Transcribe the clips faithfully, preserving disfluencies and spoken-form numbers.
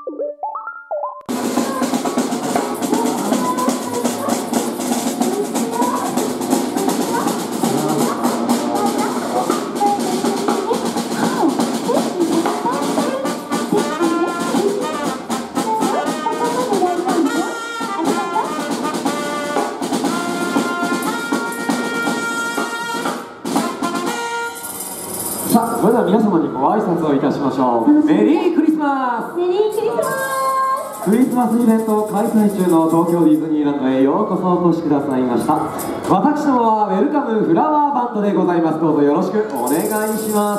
さあ、それでは皆様にご挨拶をいたしましょう。メリークリスマス。 メリークリスマス。 クリスマスイベント開催中の東京ディズニーランドへようこそお越しくださいました。私どもはウェルカムフラワーバンドでございます。どうぞよろしくお願いします。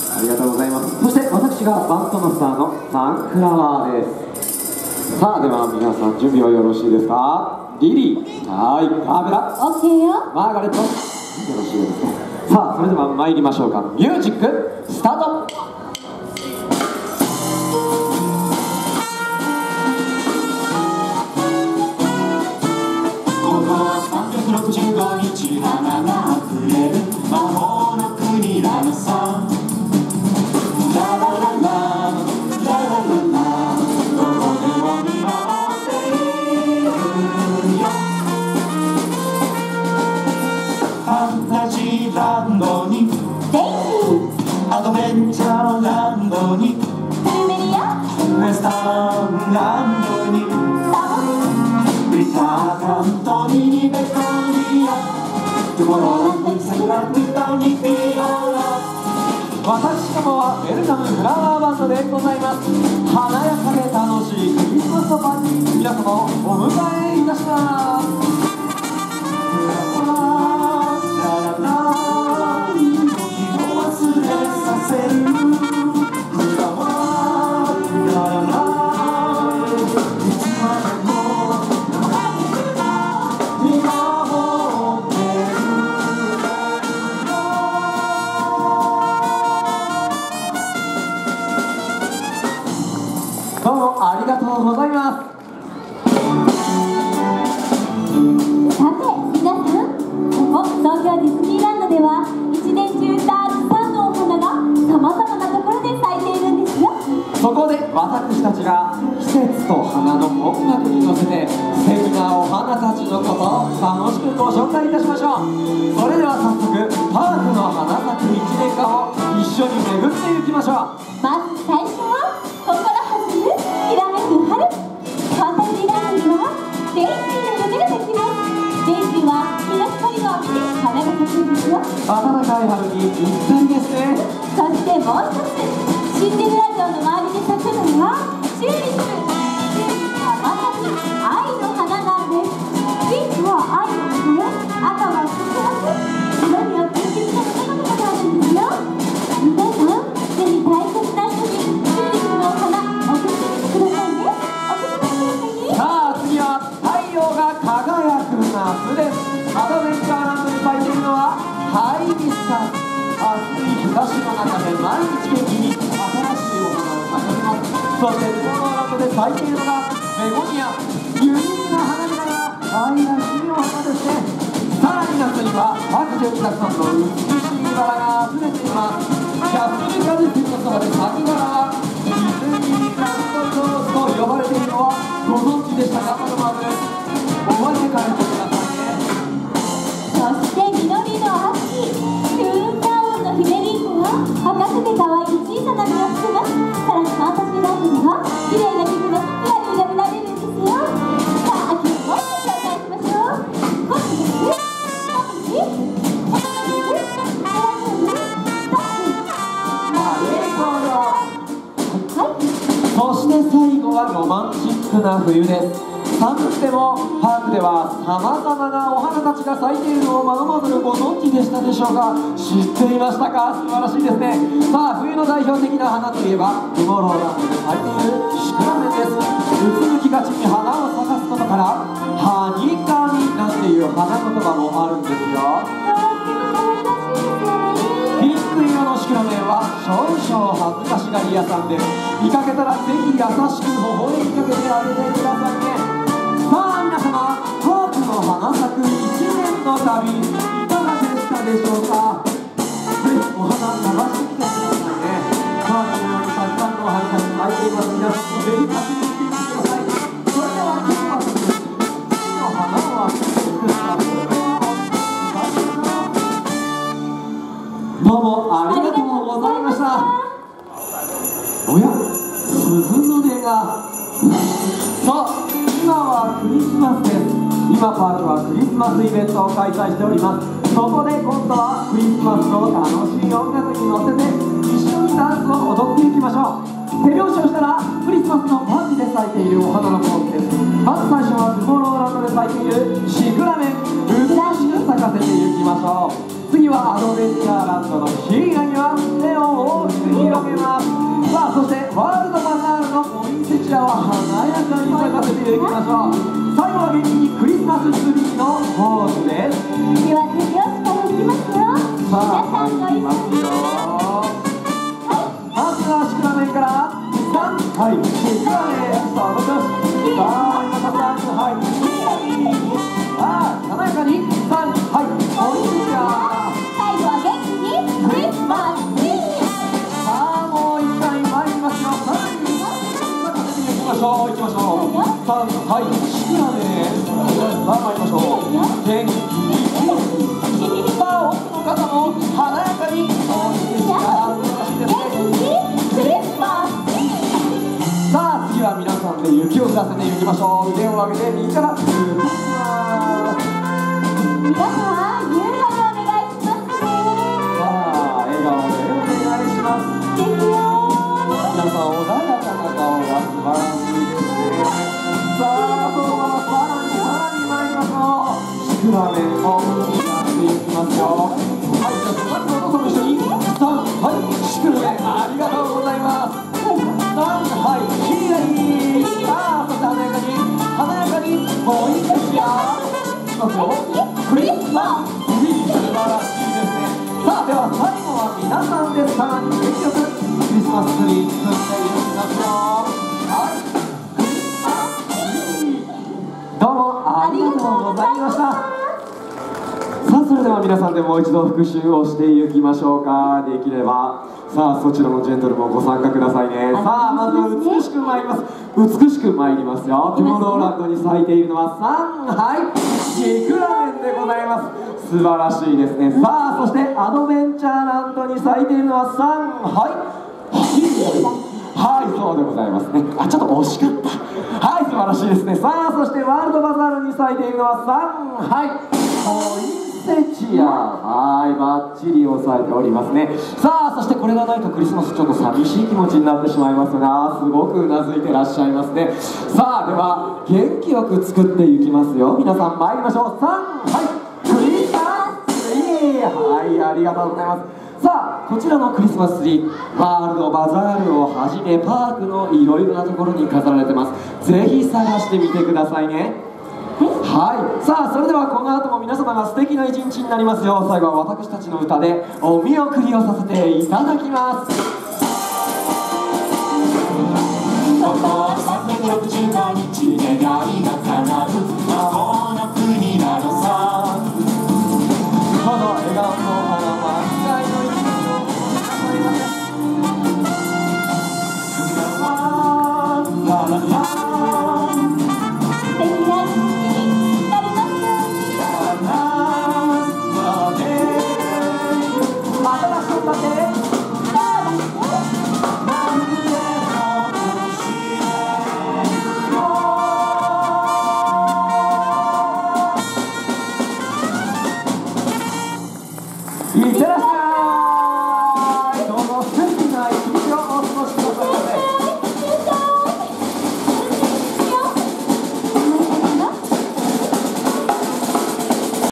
ありがとうございます。そして私がバンドマスターのサンフラワーです。さあ、では皆さん準備はよろしいですか？リリー、はい、カメラ、 オッケーよ。 マーガレット、よろしいですね。さあ、それでは参りましょうか。ミュージックスタート。 ここはさんびゃくろくじゅうごにち花があふれる魔法の国なのさ。ララララララララ、どこでも見守っているよ。ファンタジーランドにアドベンチャーランドにプルメリアウエスタンランドにリターカントにベトリアトゥモローランドにサグラティタにビオラ。 私どもはウェルカムフラワーバンドでございます。華やかで楽しいクリスマスパーティー、皆様をお迎えいたします。どうもありがとうございます。 さて皆さん、ここ東京ディズニーランドでは一年中たくさんのお花がさまざまなところで咲いているんですよ。 そこで私たちが季節と花の音楽に乗せて素敵なお花たちのことを楽しくご紹介いたしましょう。それでは早速パークの花咲くいちねんかんを一緒に巡っていきましょう。 まず最初は心弾むきらめく春。ファンタジーランドにはデイジーの夢ができます。デイジーは日の光を浴びて花が咲くんですよ。 暖かい春にぴったりですね。 そしてもう一つ、シンデレラ城の周りで咲くのはチューリップ。チューリップはまさに愛の花なんです。ピンクは愛の花で、赤はクリスマス。色によって不思議な花々があるんですよ。皆さん、ぜひ大切な人にチューリップのお花送ってみてくださいね。送ってみてくださいね。 さあ次は太陽が輝く夏です。アドベンチャーランドに咲いているのはハイビスカス。暑い日差しの中で毎日元気に新しいお花を咲かせます。そしてトゥモローランドで咲いているのがベゴニア。ユニークな花びらが愛らしいお花ですね。さらに夏には白状たくさんの美しいバラが溢れています。キャップルガルティのそばで咲きバラはディズニーランドローズと呼ばれているのはご存知でしたか？マドマブル、覚えて帰ってくださいね。 そして緑の秋、トゥーンタウンのヒメリンコは赤くて可愛い小さな実をつけます。さらにファンタジーランドには綺麗な菊のピアリーが見られるんですよ。さあ秋をもっと紹介しましょう。コスモス、コミジ、コスモス、カラフル、スタッフ、 マリーゴールド。 はい。 そして最後はロマンチックな冬です。寒くてもパークではさまざまなお花たちが咲いているのをマドマズルご存知でしたでしょうか？知っていましたか？素晴らしいですね。さあ冬の代表的な花といえばトゥモローランドで咲いているシクラメンです。うつむきがちに花を咲かすことからハニカミなんていう花言葉もあるんですよ。ピンク色のシクラメンは少々恥ずかしがり屋さんです。見かけたらぜひ優しく微笑みかけてあげてくださいね。さあ皆様、パークの花咲くいちねんの旅いかがでしたでしょうか？ぜひお花探してきてくださいね。パークのようにたくさんのお花たち咲いています。皆さんもぜひ確認してみてください。それでは今日は木の花を開けてください。どうもありがとうございました。おや、鈴の音が。さあ、今はクリスマスです。今パークはクリスマスイベントを開催しております。そこで今度はクリスマスの楽しい音楽に乗せて一緒にダンスを踊っていきましょう。手拍子をしたらクリスマスのパンジで咲いているお花のポーズです。まず最初はトゥモローランドで咲いているシクラメン、美しく咲かせていきましょう。次はアドベンチャーランドのヒーラには手を大きく広げます。さあ、そしてワールドバザールのポインセチアは華やかに咲かせていきましょう。最後は元気にクリスマスツリーのポーズです。 では手拍子からいきますよ。 さあ、 皆さんご一緒に。 まずはシクラメンからさん、はい、シクラメン、さあ、どうしよし。さあ、今からさん、はい、さあ、華やかにさん、はい、ポインセチア。 最後は元気にクリスマスツリー。 さあ、もう一回参りますよ。さらに咲かせていきましょう。いきましょう。さん、はい、シクラメン。さあ、参りましょう。元気に。さあ、奥の方も華やかにポインセチア。素晴らしいですね。 クリスマスツリー。 さあ、次は皆さんで雪を降らせていきましょう。腕を上げて右からクリスマス。 皆さん、夕張お願いしますね。 さあ、笑顔でお願いします。 ですよ。 皆さん、穏やかな顔が素晴らしいですね。さあ、そのままさらにさらに参りましょう。シクラメンをやっていきますよ。はい、じゃあ隣のお父さんも一緒にさん、はい、シクラメン、ありがとうございます。さん、はい、ヒーラリー。さあ、そして華やかに華やかにポインセチア。いきますよ。クリスマスツリー、素晴らしいですね。さあ、では最後は皆さんでさらに元気よくクリスマスツリー作っていきましょう。はい、クリスマスツリー、どうもありがとうございました。さあ、それでは皆さんでもう一度復習をしていきましょうか。できればさあ、そちらのジェントルもご参加くださいね。さあ、まず美しく参ります。美しく参りますよ。トゥモローランドに咲いているのはさん、はい、シクラメンでございます。素晴らしいですね。さあ、そしてアドベンチャーランドに咲いているのはさん、はい、ヒーラはい、そうでございますね。あ、ちょっと惜しかった。はい、素晴らしいですね。さあ、そしてワールドバザールに咲いているのはさん、はい、ポインセチア。はい、バッチリ押さえておりますね。さあ、そしてこれがないとクリスマスちょっと寂しい気持ちになってしまいますが、すごくうなずいてらっしゃいますね。さあ、では元気よく作っていきますよ。皆さん参りましょう。さん、はい、クリスマスツリー。はい、ありがとうございます。さあ、こちらのクリスマスツリー、ワールドバザールをはじめパークのいろいろなところに飾られてます。ぜひ探してみてくださいね。はい、さあ、それではこの後も皆様が素敵な一日になりますよう、最後は私たちの歌でお見送りをさせていただきます。